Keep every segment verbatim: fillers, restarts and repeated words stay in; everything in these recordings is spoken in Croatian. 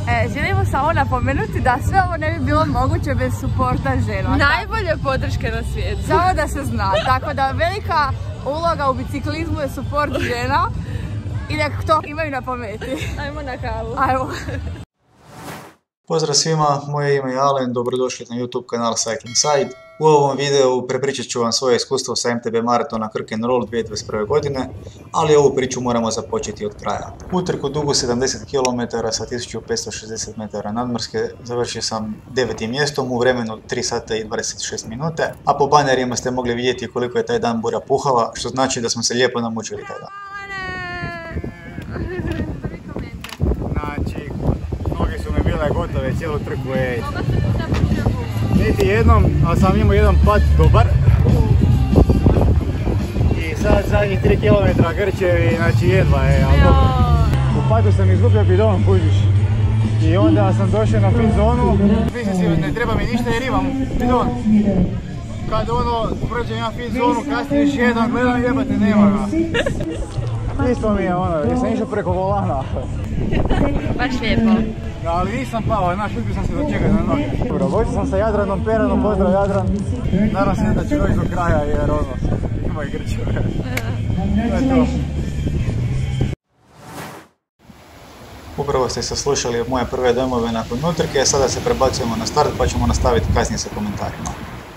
E, želimo samo napomenuti da sve ovo ne bi bilo moguće bez suporta žena. Najbolje podrške na svijetu. Samo da se zna, tako da velika uloga u biciklizmu je suport žena i nek to imaju na pameti. Ajmo na kavu. Ajmo. Pozdrav svima, moje ime je Alen, dobrodošli na YouTube kanal Cycling Side. U ovom videu prepričat ću vam svoje iskustvo sa M T B maratona Krk and Roll dvije tisuće dvadeset prve. godine, ali ovu priču moramo započeti od kraja. Utrku dugu sedamdeset kilometara sa tisuću petsto šezdeset metara nadmorske završio sam devetim mjestom u vremenu tri sata i dvadeset šest minute, a po banerima ste mogli vidjeti koliko je taj dan bura puhala, što znači da smo se lijepo namučili taj dan. Znači, noge su mi bile gotove cijelu trku, ej. Niti jednom, ali sam imao jedan pad dobar. I sad zadnjih tri kilometra grčevi, znači jedva je, ali dobro. U padu sam izgubio bidon, kužiš. I onda sam došao na fit zonu. Mislim si, ne treba mi ništa jer imam bidon. Kad ono, prođem ja fit zonu, kasnije još jedan, gledam jebate, nema ga. Isto mi je ono, jer sam išao preko volana. Baš lijepo. Ali nisam pao, znaš, uspio sam se dočekati na noge. Dobro, vozio sam sa Jadranom Peranom, pozdrav Jadran. Nadam se da će doći do kraja jer ono, ima i grčeve. To je to. Upravo ste saslušali moje prve dojmove nakon utrke, sada se prebacujemo na start pa ćemo nastaviti kasnije sa komentarima.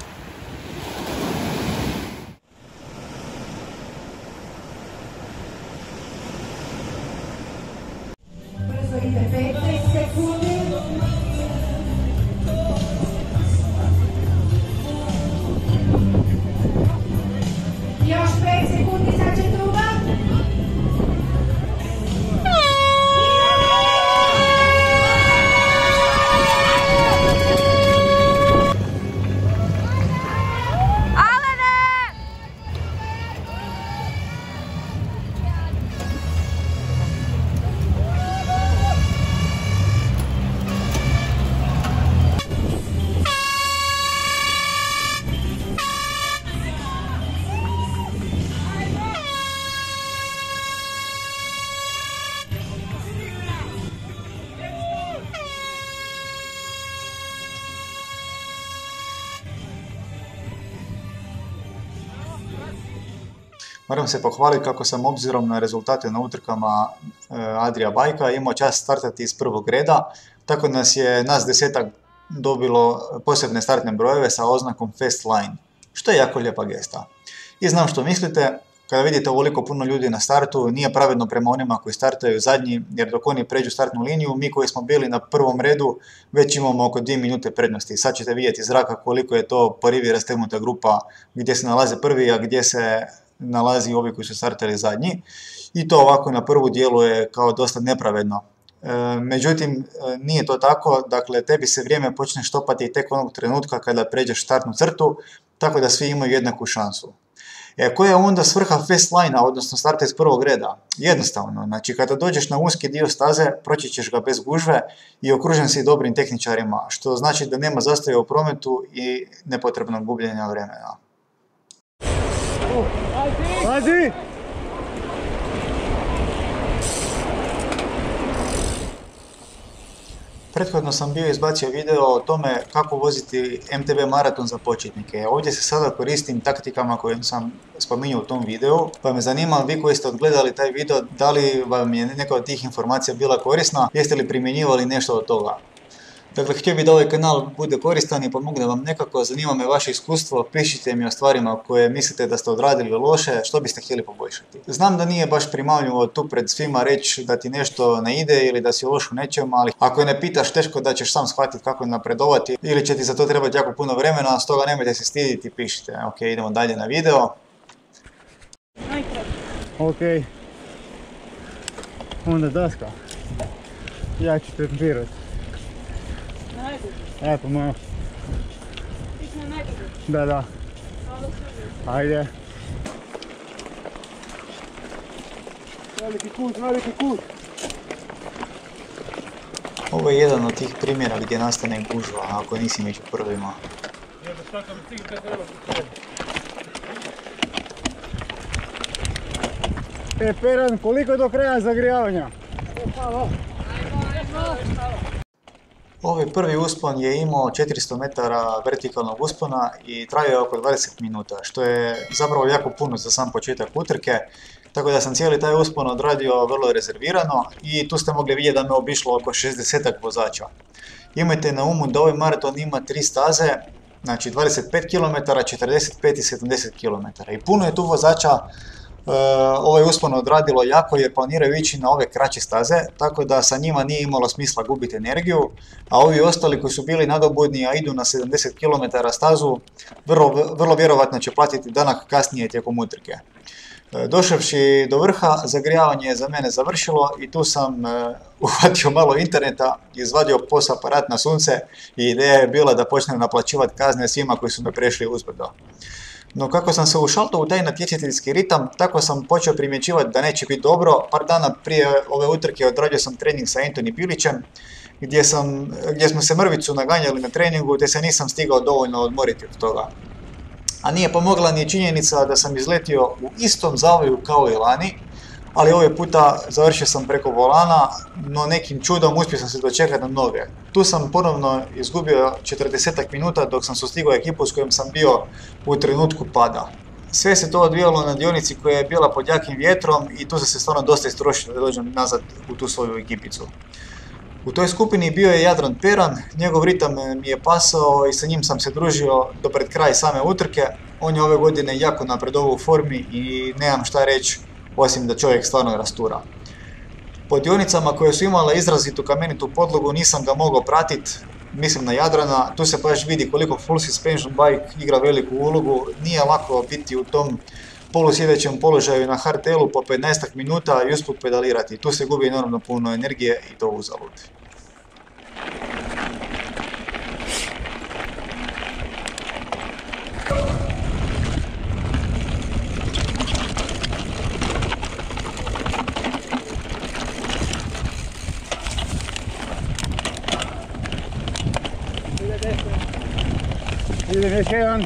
Moram se pohvaliti kako sam obzirom na rezultate na utrkama Adria Bajka imao čast startati iz prvog reda, tako da nas je nas desetak dobilo posebne startne brojeve sa oznakom Fast Line, što je jako lijepa gesta. I znam što mislite, kada vidite ovoliko puno ljudi na startu, nije pravedno prema onima koji startaju zadnji, jer dok oni pređu startnu liniju, mi koji smo bili na prvom redu već imamo oko dvije minute prednosti. Sad ćete vidjeti iz zraka koliko je to po rivi rastegnuta grupa gdje se nalaze prvi, a gdje se nalazi ovi koji su startali zadnji. I to ovako na prvu djeluje kao dosta nepravedno. E, međutim, nije to tako, dakle tebi se vrijeme počne štopati tek onog trenutka kada pređeš startnu crtu, tako da svi imaju jednaku šansu. E, koja je onda svrha fast line-a, odnosno starta iz prvog reda? Jednostavno, znači kada dođeš na uski dio staze, proći ćeš ga bez gužve i okružen si dobrim tehničarima, što znači da nema zastoja u prometu i nepotrebnog gubljenja vremena. Pazi! Prethodno sam bio izbacio video o tome kako voziti M T B maraton za početnike. Ovdje se sada koristim taktikama koje sam spominjao u tom videu, pa me zanima vi koji ste odgledali taj video, da li vam je neka od tih informacija bila korisna, jeste li primjenjivali nešto od toga. Dakle, htio bih da ovaj kanal bude koristan i pomogne vam nekako, zanima me vaše iskustvo, pišite mi o stvarima koje mislite da ste odradili loše, što biste htjeli poboljšati. Znam da nije baš primamljivo tu pred svima reći da ti nešto ne ide ili da si loš u nečem, ali ako ne pitaš teško da ćeš sam shvatiti kako napredovati ili će ti za to trebati jako puno vremena, stoga nemojte se stiditi i pišite. Ok, idemo dalje na video. Ok. Onda daska. Ja ću tempirati. E, pa malo. Da, da. Ajde. Veliki kut, veliki kut. Ovo je jedan od tih primjera gdje nastane gužva ako nisi među prvima. E, Peran, koliko do kraja zagrijavanja? Ovaj prvi uspon je imao četiristo metara vertikalnog uspona i trajao je oko dvadeset minuta, što je zapravo jako puno za sam početak utrke, tako da sam cijeli taj uspon odradio vrlo rezervirano i tu ste mogli vidjeti da me obišlo oko šezdeset vozača. Imajte na umu da ovaj maraton ima tri staze, znači dvadeset pet kilometara, četrdeset pet i sedamdeset kilometara i puno je tu vozača. Uh, ovaj uspon odradilo jako jer planiraju ići na ove kraće staze, tako da sa njima nije imalo smisla gubiti energiju, a ovi ostali koji su bili nadobudni, a idu na sedamdeset kilometara stazu, vrlo, vrlo vjerovatno će platiti danak kasnije tijekom utrke. Uh, došavši do vrha, zagrijavanje je za mene završilo i tu sam uh, uhvatio malo interneta, izvadio P O S aparat na sunce i ideja je bila da počnem naplaćivati kazne svima koji su me prešli uzbrdo. No kako sam se ušaltao u taj natjecateljski ritam, tako sam počeo primjećivati da neće biti dobro. Par dana prije ove utrke odradio sam trening sa Antoni Pilićem, gdje, sam, gdje smo se mrvicu naganjali na treningu, te se nisam stigao dovoljno odmoriti od toga. A nije pomogla ni činjenica da sam izletio u istom zavoju kao i lani, ali ovaj puta završio sam preko volana, no nekim čudom uspio sam se dočekati na noge. Tu sam ponovno izgubio četrdeset minuta dok sam sustigao ekipu s kojom sam bio u trenutku pada. Sve se to odvijalo na dionici koja je bila pod jakim vjetrom i tu sam se stvarno dosta istrošio da dođem nazad u tu svoju ekipicu. U toj skupini bio je Jadran Peran, njegov ritam mi je pasao i sa njim sam se družio do pred kraj same utrke. On je ove godine jako napredovao u formi i nemam šta reći, osim da čovjek stvarno rastura. Po dionicama koje su imale izrazitu kamenitu podlogu nisam ga mogao pratiti, mislim na Jadrana, tu se baš vidi koliko full suspension bike igra veliku ulogu, nije lako biti u tom polusjedećem položaju na hardtailu po petnaest minuta i usput pedalirati, tu se gubi enormno puno energije i to uzalud. Idem još jedan.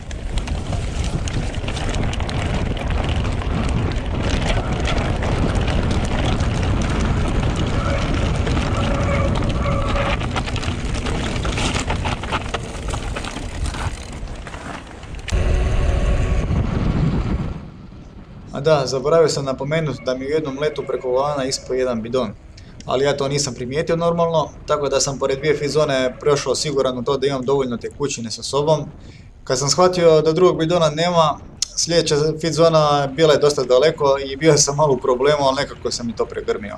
A da, zaboravio sam napomenuti da mi u jednom letu preko volana ispao jedan bidon. Ali ja to nisam primijetio normalno, tako da sam pored dvije fit zone prošao siguran u to da imam dovoljno tekućine sa sobom. Kad sam shvatio da drugog bidona nema, sljedeća fit zona bila je dosta daleko i bio sam malo u problemu, ali nekako sam i to pregrmio.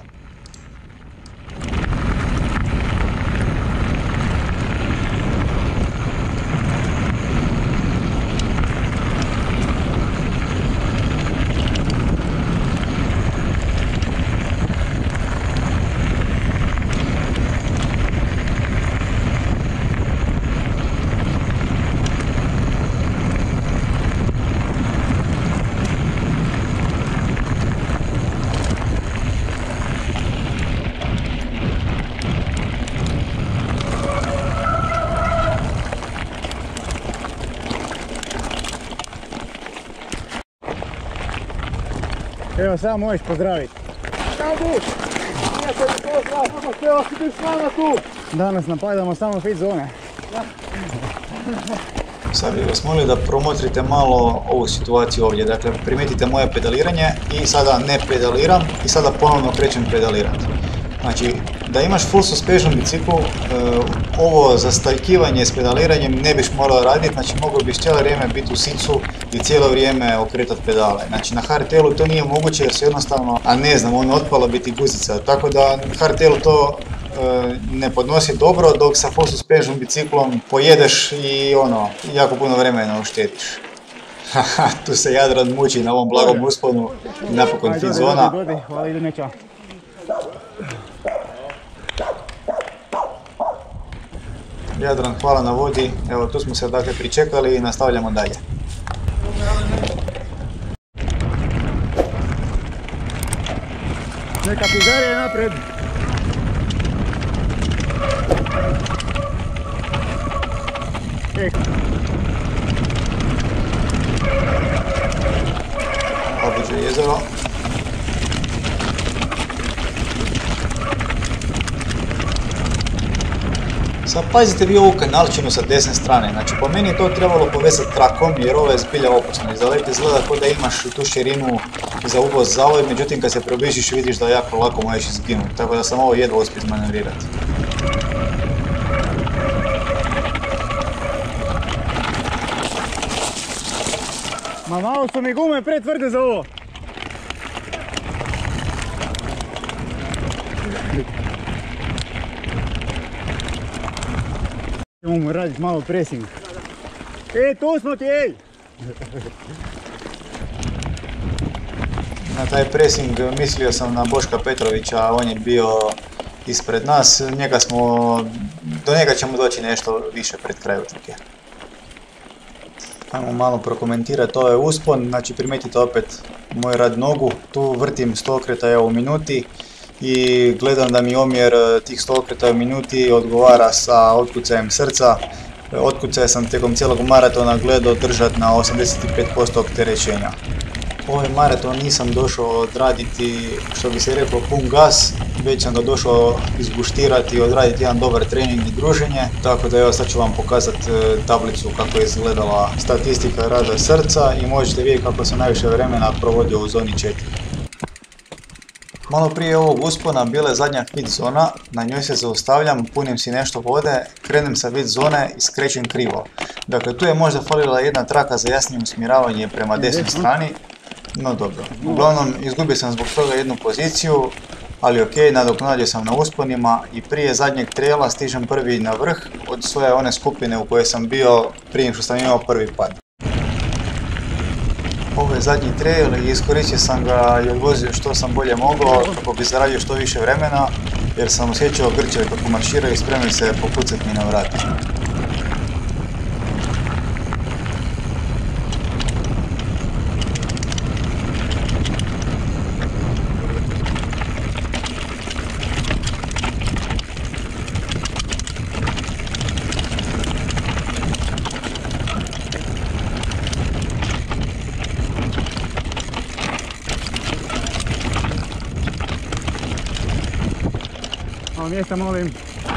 Evo, samo možeš pozdraviti. Kabuš! Prijatelji, pozdrav! Samo htjela si biti s nama tu! Danas napadamo samo fit zone. Sad bih vas molio da promotrite malo ovu situaciju ovdje. Dakle, primijetite moje pedaliranje i sada ne pedaliram i sada ponovno krećem pedalirati. Znači, da imaš full suspension biciklu, ovo zastajkivanje s pedaliranjem ne biš morao raditi, znači mogao biš cijelo vrijeme biti u sicu i cijelo vrijeme okretati pedale. Znači na hardtailu to nije moguće jer se jednostavno, a ne znam, ono otpala biti guzica, tako da hardtailu to e, ne podnosi dobro, dok sa full suspension biciklom pojedeš i ono, jako puno vremena uštediš. Haha, tu se Jadran muči na ovom blagom usponu i napokon fit zona. Hvala, idem neća. Jadran, hvala na vodi, evo tu smo se dakle pričekali i nastavljamo dalje. Neka pizarija je napred. Obliže jezero. Sad pazite vi ovu kanalčinu sa desne strane, znači po meni je to trebalo povezati trakom jer ovo je zbilja opasno. Iz daleka izgleda kao da imaš tu širinu za uvoz zavoj, međutim kad se približiš vidiš da jako lako možeš izginuti, tako da sam ovo jedva uspio izmanevrirati. Ma malo su mi gume pretvrde za ovo. Imamo raditi malo pressing. E, tu smo ti, ej! Na taj pressing mislio sam na Boška Petrovića, on je bio ispred nas, njega smo, do njega ćemo doći nešto više pred kraj utrke. Ajmo malo prokomentirati ovaj uspon, znači primetite opet moj rad nogu, tu vrtim sto okretaja u minuti i gledam da mi omjer tih sto okretaja u minuti odgovara sa otkucajem srca. Otkucaje sam tijekom cijelog maratona gledao držati na osamdeset pet posto opterećenja. Ovaj maraton nisam došao odraditi, što bi se rekao, pun gas, već sam ga došao izbuštirati i odraditi jedan dobar trening i druženje, tako da evo sad ću vam pokazati tablicu kako je izgledala statistika rada srca i možete vidjeti kako sam najviše vremena provodio u zoni četiri. Malo prije ovog uspona bila je zadnja fit zona, na njoj se zaustavljam, punim si nešto vode, krenem sa fit zone i skrećem krivo. Dakle, tu je možda falila jedna traka za jasnije usmjeravanje prema desnoj strani, no dobro. Uglavnom, izgubio sam zbog toga jednu poziciju, ali ok, nadoknadio sam na usponima i prije zadnjeg traila stižem prvi na vrh od svoje one skupine u kojoj sam bio prije što sam imao prvi pad. Ovo je zadnji trail i iskoristio sam ga i odvozio što sam bolje mogao kako bi zaradio što više vremena jer sam osjećao grčeve kako marširaju i spremili se pokucati mi na vrata. Malo mjesta, molim.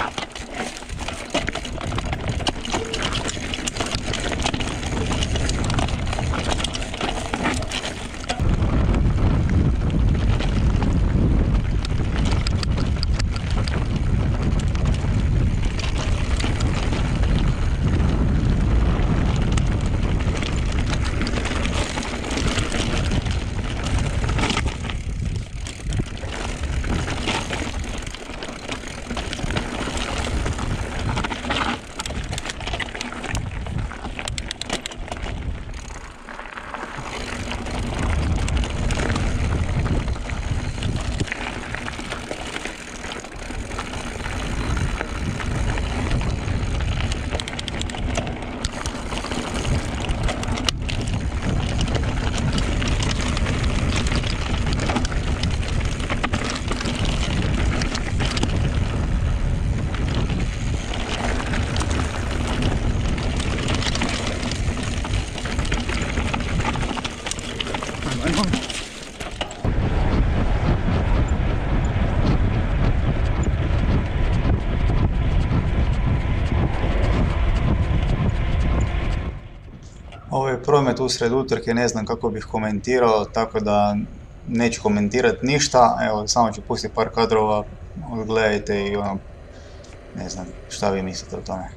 Ovo je promet usred utrke, ne znam kako bih komentirao, tako da neću komentirati ništa. Evo, samo ću pustiti par kadrova, odgledajte i ono, ne znam šta vi mislite o tome.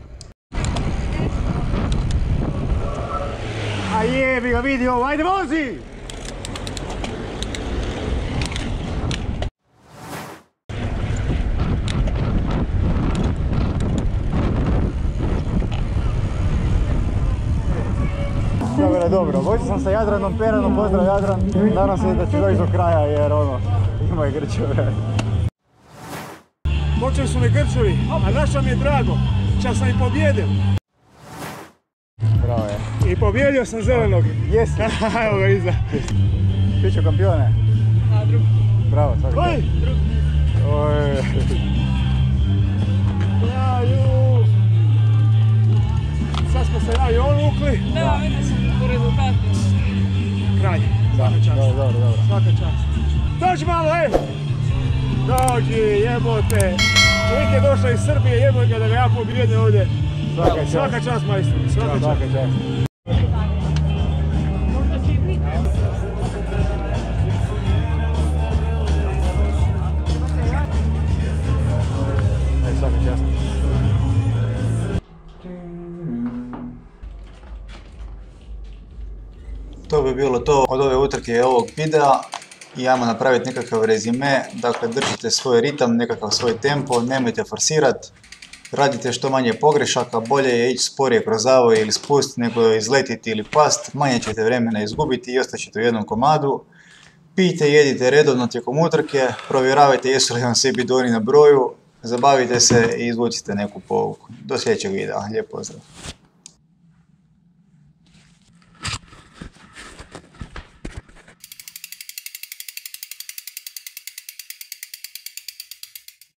A jebi ga vidio, ajde vozi! Dobro, dobro, vozio sam sa Jadranom Peranom, pozdrav Jadran, nadam se da ću doći do kraja jer ono, ima i grčeve. Počeli su mi grčevi, a naša mi je drago, čak sam i pobjedio. Bravo je. I pobjedio sam zelenog. Jesi. Evo ga iza. Piću kampione. A drugi. Bravo, svaki. Oj! Oj. Jaju! Sad smo se ja i on lukli. Da, vidio sam po rezultatu. Kraj. Da, Svaka čast. dobro, dobro, dobro. Svaka čast. Dođi malo, ej! Dođi, jebote! Čovjek je došao iz Srbije, jedno ga da ga ja pobijedim ovdje. Svaka čast. Svaka čast majstor, svaka čast. Svaka čast. Aj, svaka čast. To bi bilo to od ove utrke i ovog videa. I ajmo napraviti nekakav rezime. Dakle, držite svoj ritam, nekakav svoj tempo, nemojte forsirati. Radite što manje pogrešaka, bolje je ići sporije kroz zavoj ili spust nego izletiti ili past. Manje ćete vremena izgubiti i ostaćete u jednom komadu. Pijte i jedite redovno tijekom utrke, provjeravajte jesu li vam svi bidoni na broju, zabavite se i izvucite neku pouku. Do sljedećeg videa, lijep pozdrav!